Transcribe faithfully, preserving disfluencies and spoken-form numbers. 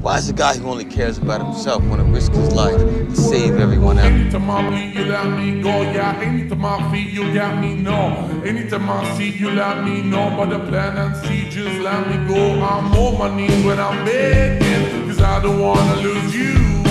Why is a guy who only cares about himself want to risk his life to save everyone else? Anytime I bleed, you let me go, yeah. Anytime I feel, you let me know. Anytime I see, you let me know. But the plan and see, just let me go. I'm on my knees when I'm begging, cause I don't wanna lose you.